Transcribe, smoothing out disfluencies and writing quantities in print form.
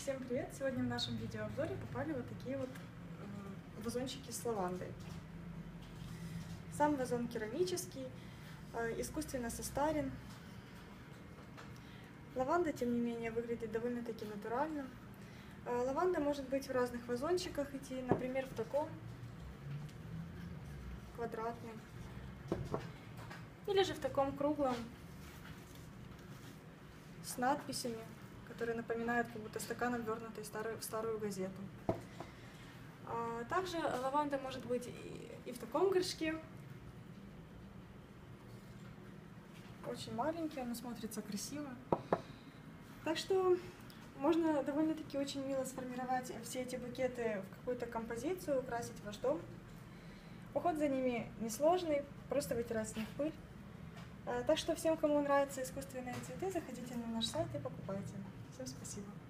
Всем привет! Сегодня в нашем видеообзоре попали вот такие вот вазончики с лавандой. Сам вазон керамический, искусственно состарен. Лаванда, тем не менее, выглядит довольно-таки натурально. Лаванда может быть в разных вазончиках идти, например, в таком квадратном, или же в таком круглом с надписями, которые напоминают, как будто стакан, обвернутый в старую газету. Также лаванда может быть и в таком горшке. Очень маленький, она смотрится красиво. Так что можно довольно-таки очень мило сформировать все эти букеты в какую-то композицию, украсить ваш дом. Уход за ними несложный, просто вытирать с них пыль. Так что всем, кому нравятся искусственные цветы, заходите на наш сайт и покупайте. Всем спасибо.